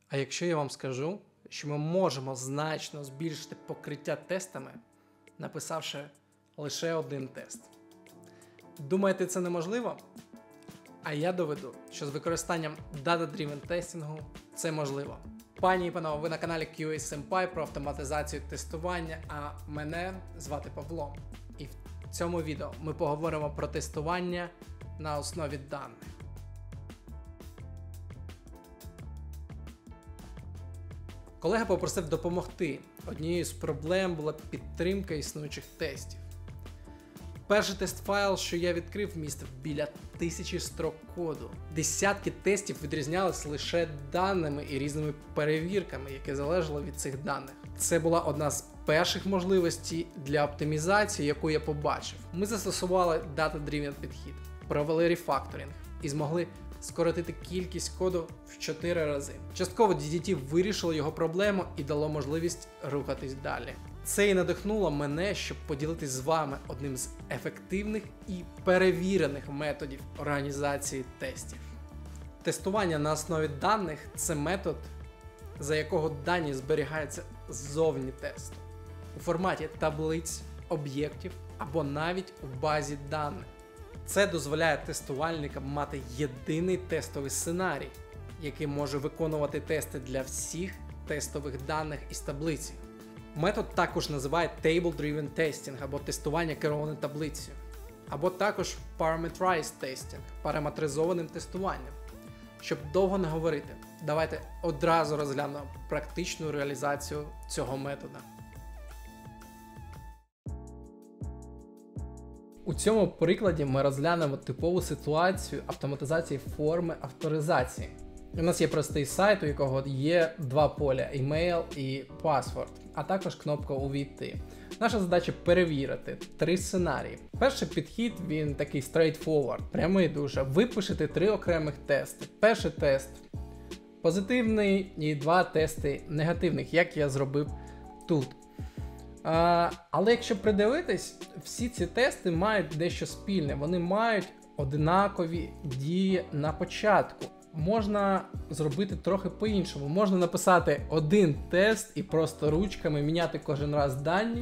А якщо я вам скажу, що ми можемо значно збільшити покриття тестами, написавши лише один тест? Думаєте, це неможливо? А я доведу, що з використанням Data-Driven тестінгу це можливо. Пані і панове, ви на каналі QA Senpai про автоматизацію тестування, а мене звати Павло. І в цьому відео ми поговоримо про тестування на основі даних. Колега попросив допомогти. Однією з проблем була підтримка існуючих тестів. Перший тест-файл, що я відкрив, містив біля 1000 строк коду. Десятки тестів відрізнялись лише даними і різними перевірками, які залежали від цих даних. Це була одна з перших можливостей для оптимізації, яку я побачив. Ми застосували Data-Driven підхід, провели рефакторинг і змогли скоротити кількість коду в 4 рази. Частково DDT вирішило його проблему і дало можливість рухатись далі. Це і надихнуло мене, щоб поділитись з вами одним з ефективних і перевірених методів організації тестів. Тестування на основі даних – це метод, за якого дані зберігаються ззовні тесту, у форматі таблиць, об'єктів або навіть у базі даних. Це дозволяє тестувальникам мати єдиний тестовий сценарій, який може виконувати тести для всіх тестових даних із таблиці. Метод також називають Table-Driven Testing або тестування кероване таблицею, або також Parameterized Testing – параметризованим тестуванням. Щоб довго не говорити, давайте одразу розглянемо практичну реалізацію цього метода. У цьому прикладі ми розглянемо типову ситуацію автоматизації форми авторизації. У нас є простий сайт, у якого є два поля – email і password, а також кнопка «Увійти». Наша задача – перевірити 3 сценарії. Перший підхід, він такий straightforward, прямий дуже. Ви пишете 3 окремих тести. Перший тест позитивний і 2 тести негативних, як я зробив тут. Але якщо придивитись, всі ці тести мають дещо спільне. Вони мають однакові дії на початку. Можна зробити трохи по-іншому. Можна написати один тест і просто ручками міняти кожен раз дані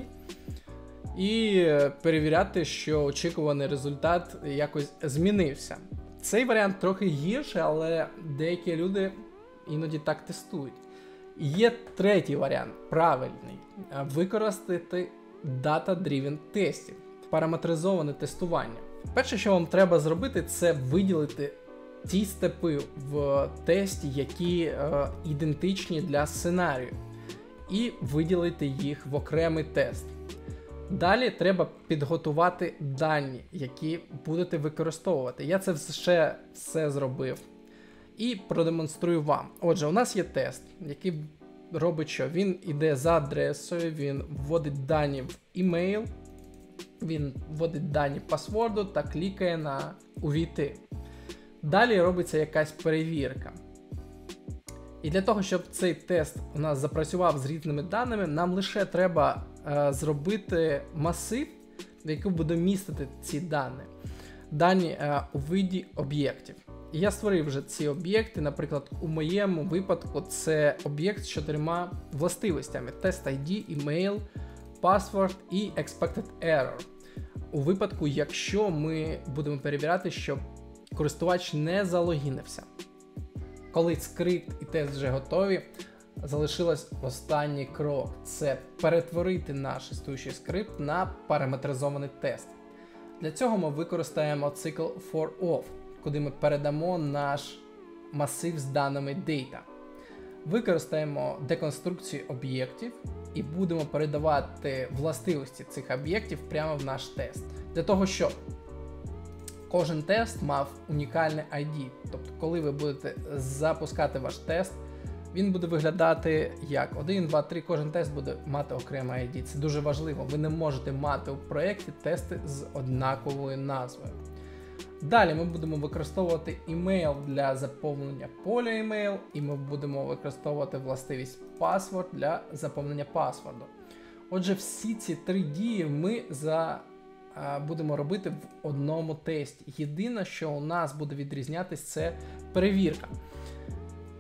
і перевіряти, що очікуваний результат якось змінився. Цей варіант трохи гірший, але деякі люди іноді так тестують. Є третій варіант, правильний. Використати Data-Driven тестів, параметризоване тестування. Перше, що вам треба зробити, це виділити ті степи в тесті, які ідентичні для сценарію, і виділити їх в окремий тест. Далі треба підготувати дані, які будете використовувати. Я це все зробив і продемонструю вам. Отже, у нас є тест, який робить що? Він іде за адресою, він вводить дані в email, він вводить дані пасворду та клікає на «Увійти». Далі робиться якась перевірка. І для того, щоб цей тест у нас запрацював з різними даними, нам лише треба зробити масив, в який буде містити ці дані у виді об'єктів. І я створив вже ці об'єкти, наприклад, у моєму випадку це об'єкт з 4 властивостями: Test ID, Email, Password і Expected Error. У випадку, якщо ми будемо перевіряти, щоб користувач не залогінився. Коли скрипт і тест вже готові, залишилось останній крок – це перетворити наш існуючий скрипт на параметризований тест. Для цього ми використаємо цикл for-of, куди ми передамо наш масив з даними data. Використаємо деконструкцію об'єктів і будемо передавати властивості цих об'єктів прямо в наш тест. Для того, щоб кожен тест мав унікальне ID. Тобто, коли ви будете запускати ваш тест, він буде виглядати як 1, 2, 3, кожен тест буде мати окреме ID. Це дуже важливо. Ви не можете мати у проєкті тести з однаковою назвою. Далі ми будемо використовувати email для заповнення поля email, і ми будемо використовувати властивість password для заповнення паспорту. Отже, всі ці 3 дії ми будемо робити в одному тесті. Єдине, що у нас буде відрізнятися, це перевірка.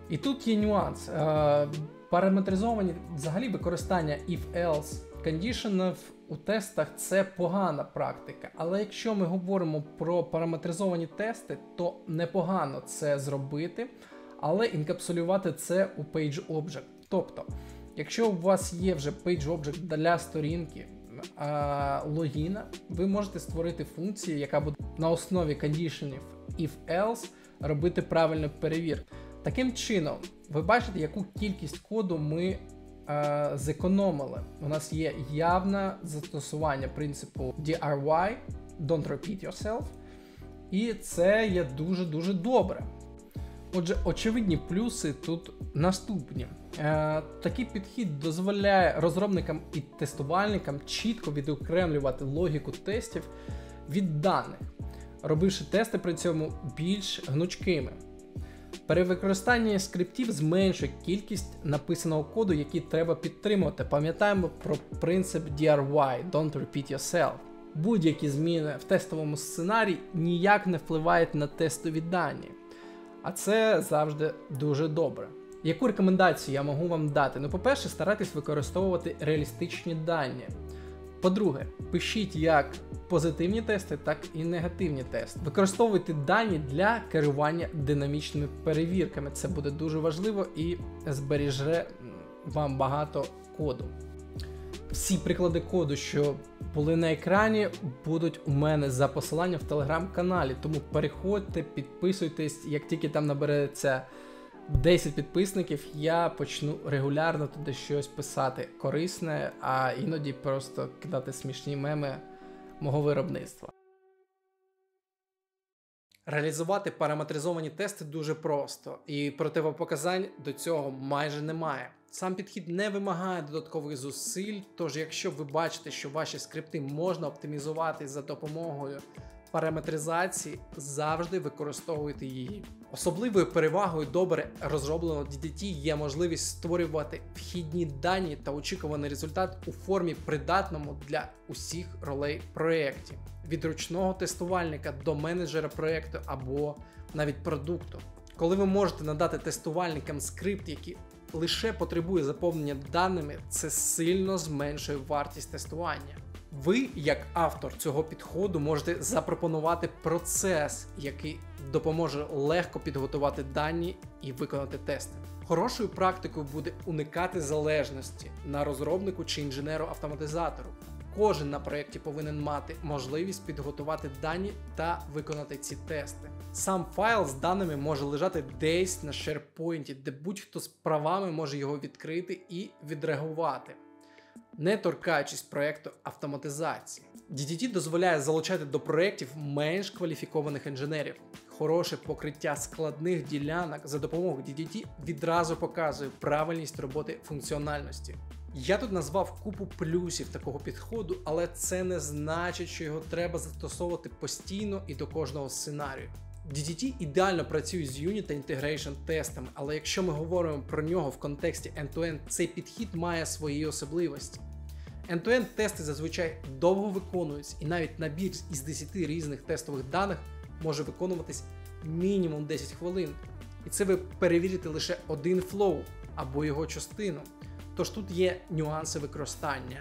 І тут є нюанс. Параметризовані взагалі використання if-else кондішенів у тестах – це погана практика. Але якщо ми говоримо про параметризовані тести, то непогано це зробити, але інкапсулювати це у PageObject. Тобто, якщо у вас є вже PageObject для сторінки логіна, ви можете створити функцію, яка буде на основі кондішенів if-else робити правильну перевірку. Таким чином, ви бачите, яку кількість коду ми зекономили. У нас є явне застосування принципу DRY, Don't Repeat Yourself, і це є дуже-дуже добре. Отже, очевидні плюси тут наступні. Такий підхід дозволяє розробникам і тестувальникам чітко відокремлювати логіку тестів від даних, робивши тести при цьому більш гнучкими. Перевикористання скриптів зменшує кількість написаного коду, який треба підтримувати. Пам'ятаємо про принцип DRY, Don't Repeat Yourself. Будь-які зміни в тестовому сценарії ніяк не впливають на тестові дані. А це завжди дуже добре. Яку рекомендацію я можу вам дати? Ну, по-перше, старайтесь використовувати реалістичні дані. По-друге, пишіть як позитивні тести, так і негативні тести. Використовуйте дані для керування динамічними перевірками. Це буде дуже важливо і збереже вам багато коду. Всі приклади коду, що були на екрані, будуть у мене за посиланням в телеграм-каналі. Тому переходьте, підписуйтесь, як тільки там набереться 10 підписників, я почну регулярно туди щось писати корисне, а іноді просто кидати смішні меми мого виробництва. Реалізувати параметризовані тести дуже просто, і противопоказань до цього майже немає. Сам підхід не вимагає додаткових зусиль, тож якщо ви бачите, що ваші скрипти можна оптимізувати за допомогою параметризації, завжди використовуйте її. Особливою перевагою добре розробленого DDT є можливість створювати вхідні дані та очікуваний результат у формі придатному для усіх ролей проєктів. Від ручного тестувальника до менеджера проєкту або навіть продукту. Коли ви можете надати тестувальникам скрипт, який лише потребує заповнення даними, це сильно зменшує вартість тестування. Ви, як автор цього підходу, можете запропонувати процес, який допоможе легко підготувати дані і виконати тести. Хорошою практикою буде уникати залежності на розробнику чи інженеру-автоматизатору. Кожен на проєкті повинен мати можливість підготувати дані та виконати ці тести. Сам файл з даними може лежати десь на SharePoint, де будь-хто з правами може його відкрити і відреагувати, не торкаючись проєкту автоматизації. DDT дозволяє залучати до проєктів менш кваліфікованих інженерів. Хороше покриття складних ділянок за допомогою DDT відразу показує правильність роботи функціональності. Я тут назвав купу плюсів такого підходу, але це не значить, що його треба застосовувати постійно і до кожного сценарію. DDT ідеально працює з юніт та інтегрейшн тестами, але якщо ми говоримо про нього в контексті end-to-end, цей підхід має свої особливості. End-to-end тести зазвичай довго виконуються, і навіть набір із 10 різних тестових даних може виконуватись мінімум 10 хвилин. І це ви перевірите лише один флоу або його частину. Тож тут є нюанси використання.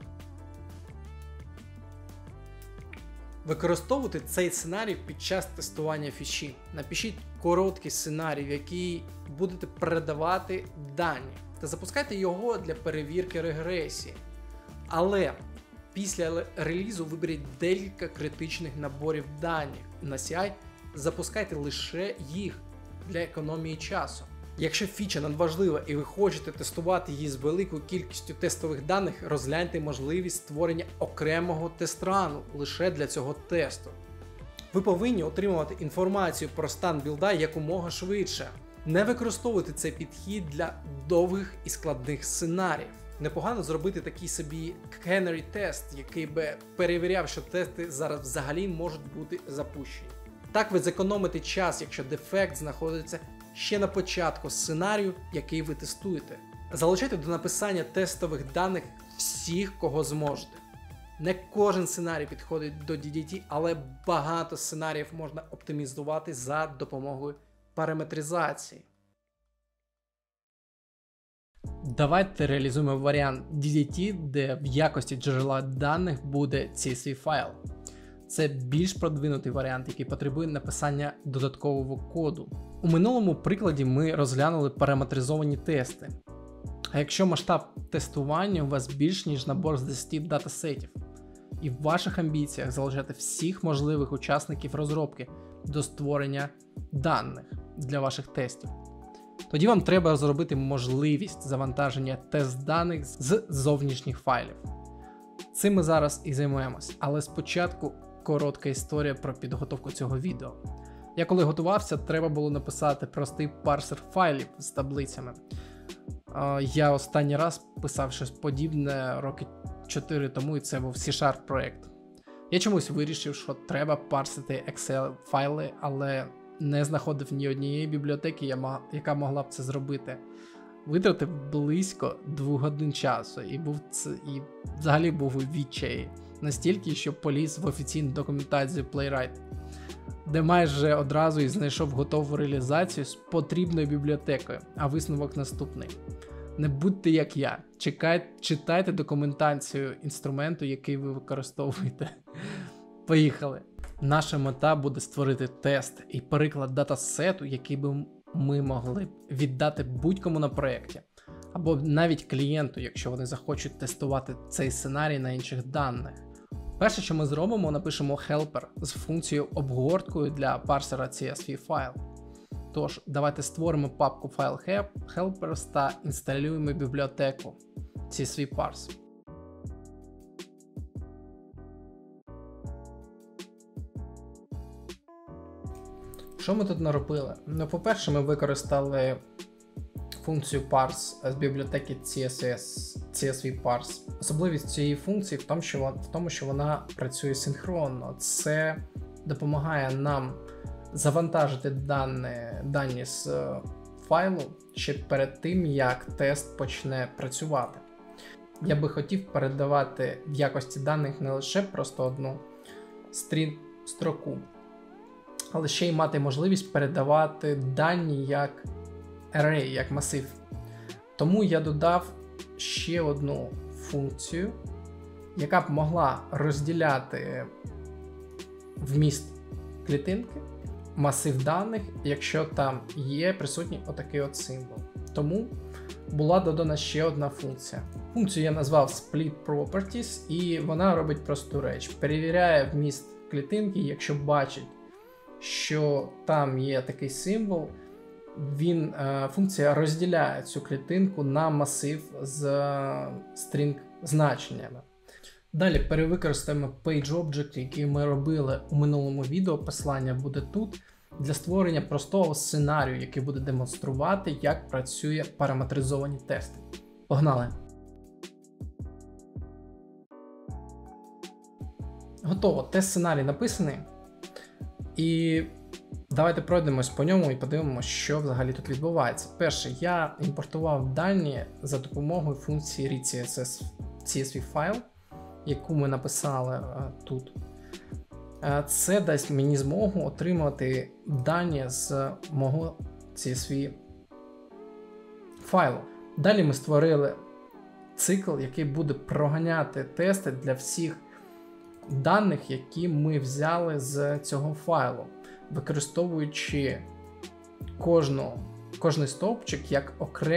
Використовувати цей сценарій під час тестування фічі. Напишіть короткий сценарій, в який будете передавати дані, та запускайте його для перевірки регресії. Але після релізу виберіть декілька критичних наборів даних. На CI запускайте лише їх для економії часу. Якщо фіча надважлива і ви хочете тестувати її з великою кількістю тестових даних, розгляньте можливість створення окремого тест-рану лише для цього тесту. Ви повинні отримувати інформацію про стан білда якомога швидше. Не використовуйте цей підхід для довгих і складних сценаріїв. Непогано зробити такий собі canary тест, який би перевіряв, що тести зараз взагалі можуть бути запущені. Так ви зекономите час, якщо дефект знаходиться ще на початку сценарію, який ви тестуєте. Залучайте до написання тестових даних всіх, кого зможете. Не кожен сценарій підходить до DDT, але багато сценаріїв можна оптимізувати за допомогою параметризації. Давайте реалізуємо варіант DDT, де в якості джерела даних буде CSV файл. Це більш продвинутий варіант, який потребує написання додаткового коду. У минулому прикладі ми розглянули параметризовані тести. А якщо масштаб тестування у вас більш ніж набор з 10 датасетів, і в ваших амбіціях залучати всіх можливих учасників розробки до створення даних для ваших тестів, тоді вам треба зробити можливість завантаження тест-даних з зовнішніх файлів. Цим ми зараз і займаємось, але спочатку коротка історія про підготовку цього відео. Я коли готувався, треба було написати простий парсер файлів з таблицями. Я останній раз писав щось подібне роки 4 тому, і це був C# проєкт. Я чомусь вирішив, що треба парсити Excel файли, але не знаходив ні однієї бібліотеки, яка могла б це зробити. Витратив близько 2 годин часу і взагалі був у відчаї. Настільки, що поліз в офіційну документацію Playwright, де майже одразу і знайшов готову реалізацію з потрібною бібліотекою, а висновок наступний. Не будьте як я, читайте документацію інструменту, який ви використовуєте. Поїхали! Наша мета буде створити тест і приклад датасету, який би ми могли віддати будь-кому на проєкті, або навіть клієнту, якщо вони захочуть тестувати цей сценарій на інших даних. Перше, що ми зробимо, напишемо helper з функцією обгорткою для парсера CSV файл. Тож, давайте створимо папку File Helpers та інсталюємо бібліотеку CSV Parse. Що ми тут наробили? Ну, по-перше, ми використали функцію parse з бібліотеки CSV Parse. Особливість цієї функції в тому, що вона працює синхронно. Це допомагає нам завантажити дані з файлу ще перед тим, як тест почне працювати. Я би хотів передавати в якості даних не лише просто одну строку, але ще й мати можливість передавати дані як array, як масив. Тому я додав ще одну функцію, яка б могла розділяти вміст клітинки, масив даних, якщо там є присутній отакий от символ. Тому була додана ще одна функція. Функцію я назвав Split Properties, і вона робить просту реч. Перевіряє вміст клітинки, якщо бачить, що там є такий символ, функція розділяє цю клітинку на масив з string значеннями. Далі перевикористаємо PageObject, який ми робили у минулому відео, посилання буде тут, для створення простого сценарію, який буде демонструвати, як працює параметризовані тести. Погнали! Готово, тест-сценарій написаний. І давайте пройдемось по ньому і подивимося, що взагалі тут відбувається. Перше, я імпортував дані за допомогою функції read CSV файл, яку ми написали тут. Це дасть мені змогу отримати дані з мого CSV файлу. Далі ми створили цикл, який буде проганяти тести для всіх даних, які ми взяли з цього файлу, використовуючи кожний стовпчик як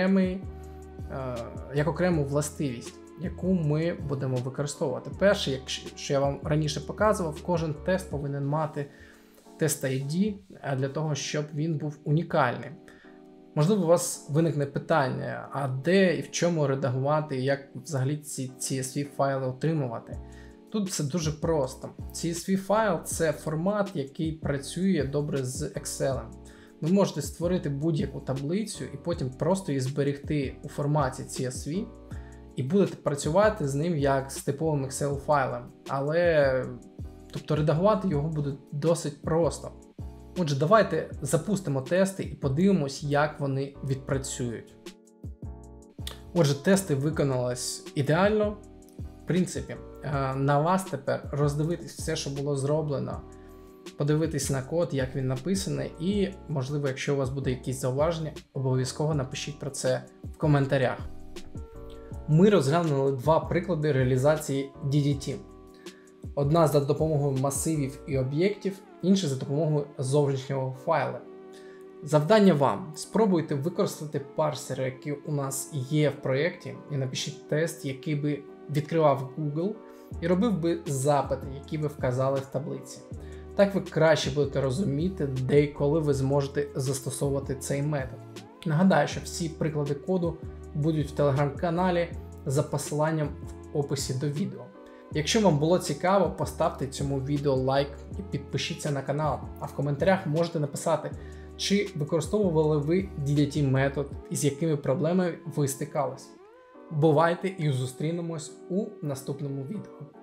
окрему властивість, яку ми будемо використовувати. Перше, що я вам раніше показував, кожен тест повинен мати тест ID для того, щоб він був унікальний. Можливо, у вас виникне питання, а де і в чому редагувати, і як взагалі ці CSV файли отримувати. Тут все дуже просто. CSV файл – це формат, який працює добре з Excel. Ви можете створити будь-яку таблицю і потім просто її зберегти у форматі CSV і будете працювати з ним як з типовим Excel файлем. Тобто редагувати його буде досить просто. Отже, давайте запустимо тести і подивимось, як вони відпрацюють. Отже, тести виконались ідеально. В принципі, на вас тепер роздивитись все, що було зроблено, подивитись на код, як він написаний, і, можливо, якщо у вас буде якісь зауваження, обов'язково напишіть про це в коментарях. Ми розглянули два приклади реалізації DDT. Одна за допомогою масивів і об'єктів, інша за допомогою зовнішнього файла. Завдання вам: спробуйте використати парсери, які у нас є в проєкті, і напишіть тест, який би відкривав Google і робив би запити, які ви вказали в таблиці. Так ви краще будете розуміти, де і коли ви зможете застосовувати цей метод. Нагадаю, що всі приклади коду будуть в телеграм-каналі за посиланням в описі до відео. Якщо вам було цікаво, поставте цьому відео лайк і підпишіться на канал, а в коментарях можете написати, чи використовували ви DDT метод і з якими проблемами ви стикались. Бувайте і зустрінемось у наступному відео.